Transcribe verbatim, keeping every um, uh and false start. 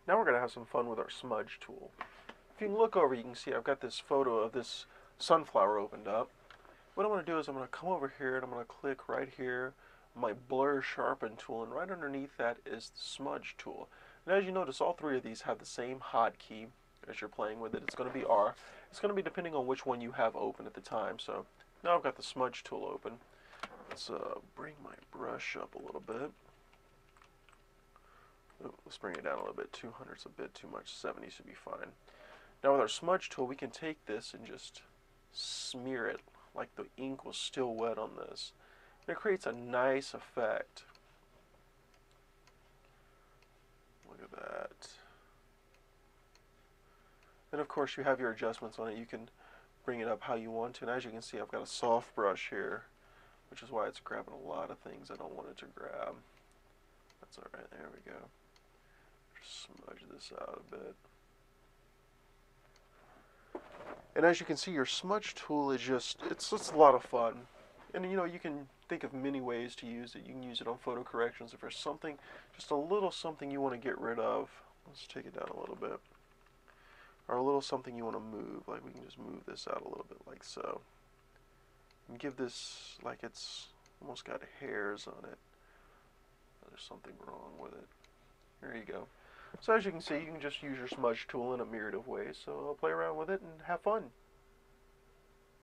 Now we're going to have some fun with our smudge tool. If you can look over, you can see I've got this photo of this sunflower opened up. What I'm going to do is I'm going to come over here and I'm going to click right here, my blur sharpen tool, and right underneath that is the smudge tool. And as you notice, all three of these have the same hotkey as you're playing with it. It's going to be R. It's going to be depending on which one you have open at the time. So now I've got the smudge tool open. Let's uh, bring my brush up a little bit. Ooh, let's bring it down a little bit. two hundred is a bit too much. seventy should be fine. Now with our smudge tool, we can take this and just smear it like the ink was still wet on this. And it creates a nice effect. Look at that. And of course you have your adjustments on it. You can bring it up how you want to. And as you can see, I've got a soft brush here, which is why it's grabbing a lot of things I don't want it to grab. That's alright, there we go. Just smudge this out a bit. And as you can see, your smudge tool is just, it's just a lot of fun. And you know, you can think of many ways to use it. You can use it on photo corrections if there's something, just a little something you want to get rid of. Let's take it down a little bit. Or a little something you want to move, like we can just move this out a little bit like so. And give this, like it's almost got hairs on it. There's something wrong with it. There you go. So as you can see, you can just use your smudge tool in a myriad of ways. So I'll play around with it and have fun.